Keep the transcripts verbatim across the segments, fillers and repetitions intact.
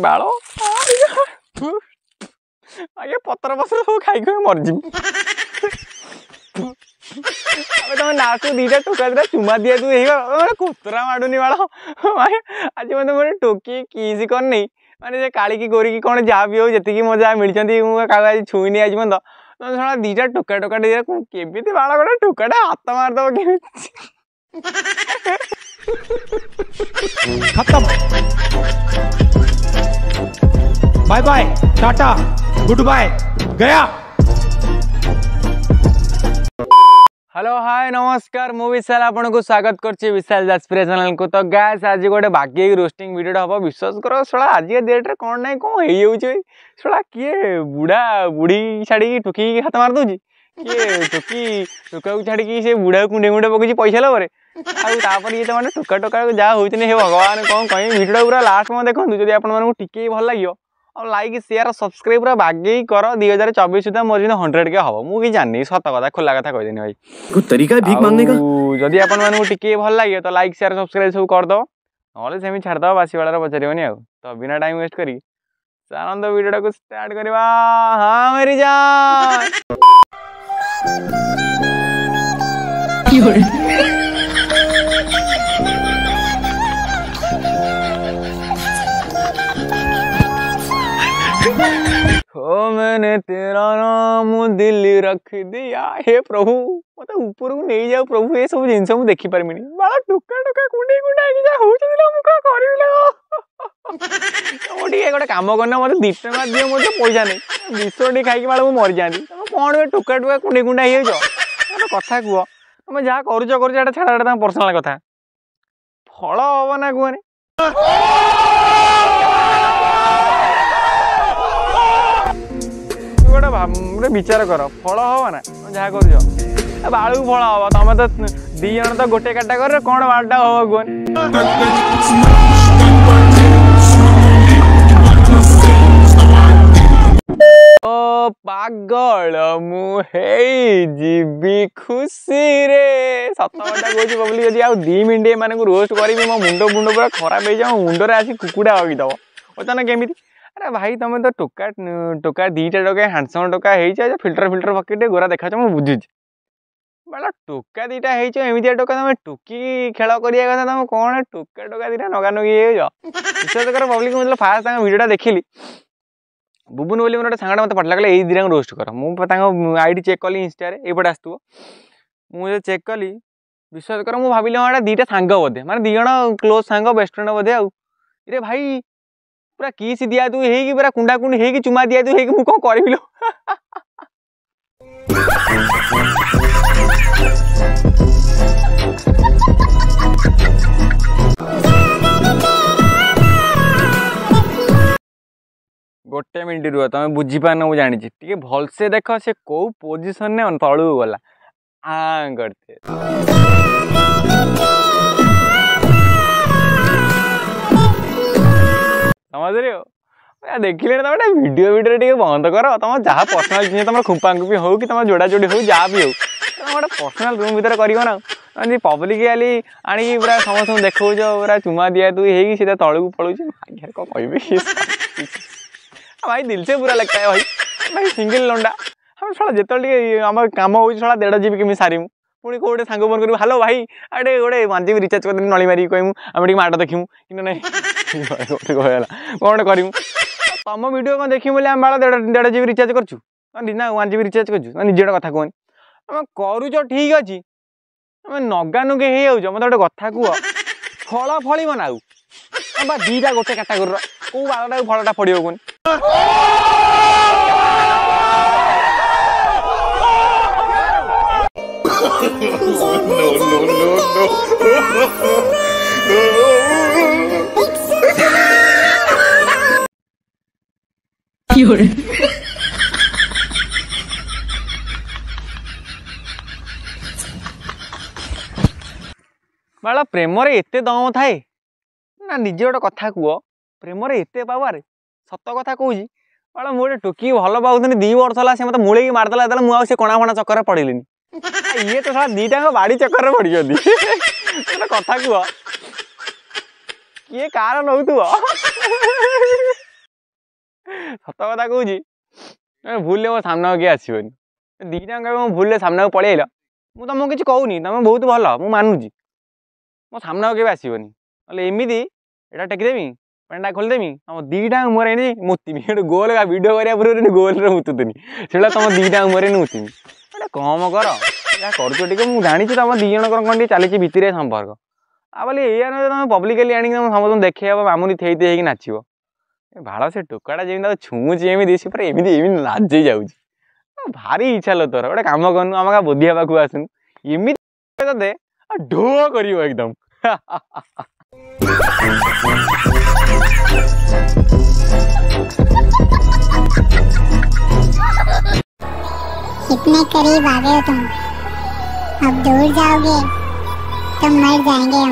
बाल आगे पतर पतर सब खाई खाई मरजी तुम नाच दीटा टोका दिटा चुमा दिया तू कुतरा माडुनी बाल आज मतलब मोटे टोकी किसी कर नहीं माने काली की गोरी की कौन जहाँ भी हो जी मजा मिलती आज छुईनी आज मतलब तुम शा दीटा टोका टोका केमी बाल गोटे टोकाटा हाथ मारदब के खत्म बाय बाय टाटा गुड बाय गया। हेलो हाय नमस्कार मु विशाल आपन को स्वागत करछि विशाल जाजपुर चैनल को। तो गाइस आज गोटे बाकी रोस्टिंग वीडियो हम विश्वास करो सला आज डेट रे कौन ना कौन हो जाउछ सला किए बुढ़ा बुढ़ी छाड़ी टुकी हाथ मार दउछि किए टुकी टुका को छाड़ी से बुढ़ा कुंडे कुंडे पकछि पैसा लबरे आउर ये तो मैंने टोका टोका जहाँ होती हे भगवान कौन कह वीडियो पूरा लास्ट में देखो जब आपको टिके भल लगे और लाइक शेयर सब्सक्राइब पूरा बागे कर दुई हजार चौबीस सुधा मोर जो हंड्रेड के हम मुझे जानी सत कथा खोला कथा कहदेनी भाई कुछ तरीका है भीख मांगने का। जदि आपको टिके भल लगे तो लाइक शेयर सब्सक्राइब सब करदो ना सेम छाड़द बासी बेलार पचारे आउ तो बिना टाइम वेस्ट करी चलते वीडियो को स्टार्ट करवा। हाँ मेरी जान हो मैंने तेरा नाम दिल्ली रख दिया हे प्रभु मतलब ऊपर को नहीं जाओ प्रभु ये सब जिन मुझे देखी पारमिनी बाला टुका टुका कुंडे कुंडा जा होचदिला मु का करिला मोटी गोटे काम करना मत दो टका दियो मत पैसा नहीं बिस्कुट खाई बाला मु मर जाती तुम कौन बे टुका टुका कुंडे कुंडा हो जो कथा कह तुम जहाँ करुच कर छाड़ा पर्सनाल कथा फल हम ना कहने गोटे विचार कर फल हम ना जहाँ कर बालू फल हम तुम तो दी जन तो गोटे कैटागोरी कौन बालटा हम कह ओ पागल मुझे जीवी खुशी रे सत कथा कह पब्लिक जब आ दी मिनट मान रोस्ट करी मो मुंड मुंड पूरा खराब हो जाए मुंडे आसी कुकुड़ा हगिदब बच्चा केमी अरे भाई तुम तो टोका टोका दीटा टोका हैंडसम टोका हो फिल्टर फिल्टर पकेट गोरा देखा मुझे बुझुची बाला टोका दीटा होमती टोका तुम टोकी खेल करा कथा तुम कौन टोका टोका दीटा नगा नगी विश्वास कर पब्लिक मतलब फास्ट वीडियोटा देखिली बुबुन बोली मोर गोटे सांगटा मत पठला ये दीटा रोस्ट कर मुझे आईडी चेक कली इंस्टा एपटे आसतु मुझे चेक कली विश्वास कर मुझे भाविली हाँ दीटा सांग बोधे माने दी जन क्लोज सांग बेस्ट फ्रेंड बोधे आउ रे भाई पूरा किस दिया तू है पूरा कुंडा कुंडी है चुमा दिया तू है मु कौन करी गोटे मिनट रुह तुम बुझीपार मुझे जानी टे भलसे देख से कौ पोजिशन ने तलू गला आ करते समझ रहे हो देखिले तुम वीडियो वीडियो टे बंद कर तुम जहाँ पर्सनाल जिन तुम खुंपाखुंपी हो कि तुम जोड़ा जोड़ी हो जहाँ भी हो तुम गोटे पर्सनाल रूम भर कर पब्लिक आली आनी पूरा समस्त देखो पूरा चुमा दिया तू है सीधा तलू पड़ू आगे कौन कह भाई दिल से बुरा लगता है भाई भाई सिंगल लंडा हम साला जिते आम कम हो डेढ़ जीबी केमी सारिमु पुणी कौटे सांग फोन करूँ हेलो भाई अरे गोटे वन जीबी रिचार्ज कर नली मारिक कहूँ आम टे माट देखूँ कि ना कौन करूँ तुम वीडियो कौन देखी बोले आम बाला डेढ़ जीबी रिचार्ज करछु ना वन जीबी रिचार्ज करछु निजे कथा कहनी तुम करुच ठीक अच्छे तुम नगा नुगे हो जाओ मत गोटे कथा कह फल फल बनाऊ दीटा गोटे कैटागोरी कौ बालटा फलटा पड़ो कौन बाला प्रेम रे एते दम थाए ना निजे गोटे कथा कह प्रेम रे एते पावर सत कथा कहूँ बाला मुझे टोकी भल पाऊनी दी वर्ष है से मत मूल मारदेला मुझे कणा फणा चक्कर पड़िली ये तो सारा दीटा बाड़ी चक्कर पड़ी कथा कह किए कार नौ सत कथा कहूँ भूल मो सामना किए आसबनी दीटा मो भूल सामना को पलैल मुझे तुमको किसी कहूनी तुम बहुत भल मु मानुची मो सामना के आसबनी ना एमती एटा टेकदेमी पैंटा खोलदेमी तुम दीटा मुहर मुतिमी गोल का भिड करा पूर्व गोल मुतुनी से तुम दीटा मुहर मुतिमी गोटे कम कर या कर मुझे जानी तुम दी जन कौन चली भितर संपर्क आ बोली या ना तुम पब्लिकली आनी तुम समस्त देखे मामूली थी थी नाचब भाड़ से टोकाटा जमी छुँची एमती से पूरा एमती एमती लाजै जाऊँगी भारी इच्छा लो तोर गोटे कम करूँ आम बोधिया पाक आसुन एमती ते ढो कर एकदम कितने करीब आ गए हो तुम अब दूर जाओगे तो मर जाएंगे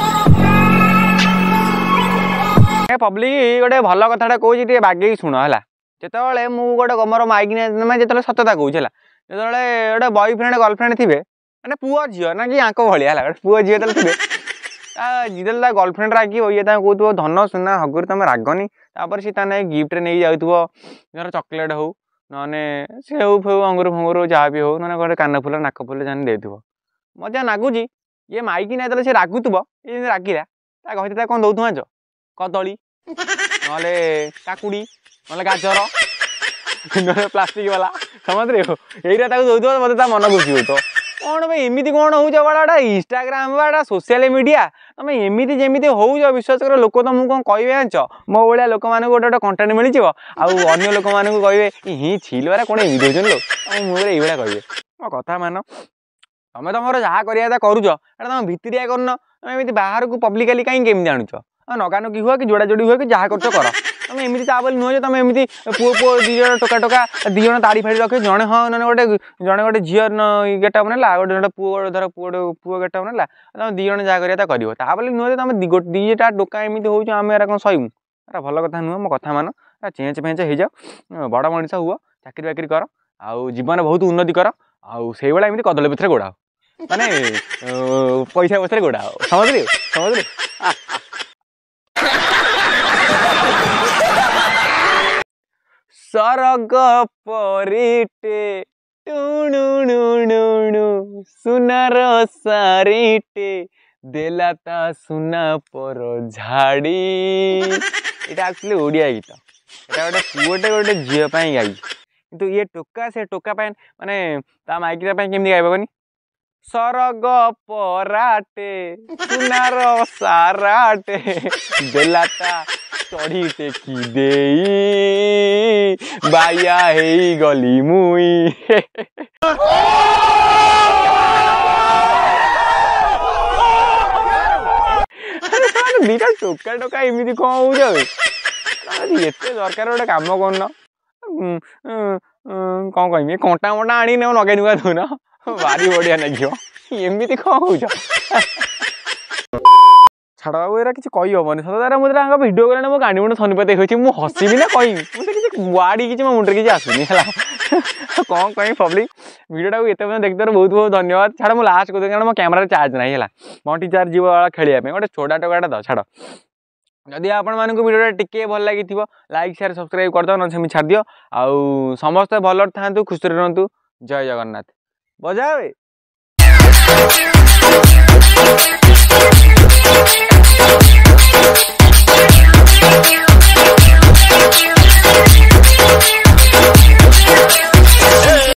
हम पब्लिक गोटे भल कथा कहे बागे शुण है जिते मुझे मोर माइक जो सतता कहूँ जो गोटे बॉयफ्रेंड गर्लफ्रेंड थे मैंने पुओ झील ना कि आंक भाया है पुओ झील थे जिते गर्लफ्रेंड राग ये कहूँ धन सुना हगुरी तुम रागनी तापर सी गिफ्ट नहीं जाऊँ धर चॉकलेट हो ना सेव फेव अंगूर फंगूर जहाँ भी हो ना गोटे कान फुल नाक फुल जाने देव मजा नागुच ये माइक ना जो रागुव ये रागिला कहते कौन दौथ आंच कदली ना काकुड़ी ना गाजर ना प्लास्टिक वाला समझ यही दौथ मत मन खुशी हो तो कौन भाई एमती कौन हो बाड़ा इंस्टाग्राम बाड़ा सोशल मीडिया तुम एमती जमी हो विश्वास कर लोक तुमको कौन कहे आंच मो भाया लोक मैंने गोटे गोटे कंटेंट मिल अन्य लोक मैंने कहे ही छिल बारा कौन एमती हो लोग मुझे ये कहे मो कथा मान तुम तुम जहाँ करा करुच तुम भितरिया करन तुम बाहर को पब्लिकली कहीं केमी जानूच नगानुकी हुआ कि जोड़ा जोड़ी हुआ कि जहाँ कर कर तुम एमती ताबल नुह तुम एमती पुओ पुओ दी टोका टोका दी जन ताड़ी फाड़ी रखे जड़े हाँ ना गोटे जड़े गोटे झील गेटअप ना गोटे गोटे पुओ धर पुओ पुओ गेटअप ना तुम दी जन जहाँ करा कर ताबल नुह तुम दीटा टोका एमती हो कौन सहमु एरा भल कथा नुह मो कथा मान चेंज फेंच हो जाओ बड़ मनीष हुआ चाकरी बाकरी कर आउ जीवन बहुत उन्नति कर आउ से भाई एमती कदली पथर गोड़ा माने पैसा पथर गोड़ा समझ समझ सरग परिटे टुणुणुणुणु सुनार सारिटे देलाता सुना पर झाड़ी एटा एक्चुअली ओडिया गीत एटा गोटे पुओटे गोटे झील गाई किंतु ये टोका से टोका माने ता माइकरा केमती गाइब कनी सरग पराटे सुनार साराटे देलाता चढ़ी टेकी दे बाया हे गली मुई दीटा टोका टोका एमती कौन हो जाए दरकार गोटे कम कर कौन कहमी कंटा मटा आनी नगे नुआ दून भारी बढ़िया लगे एमती कौन हो छाड़ बाबू एरा किसी कही हेनी सतरा मुझे भिडियो कला मो गांडी मुंड शनिपत देखी मुझे हसबी ना कही मुझे किसी वाड़ी किसी मो मुंडे किसी आसुनी है कौन कहीं पब्लिक भिडियोटा को एत देखते बहुत बहुत धन्यवाद छाड़ मुझे लास्ट कर कारण मो कैमेरा चार्ज ना है बंटी चार्ज जीव खेलिया गोटे छोटा टोकाटा तो छाड़ जदि आपण मानक भिडियोटा टिके भल लगी लाइक शेयर सब्सक्राइब करदो न सेमि छाड़ दियो आउ समस्त भल था खुशी रहतु जय जगन्नाथ बजावे।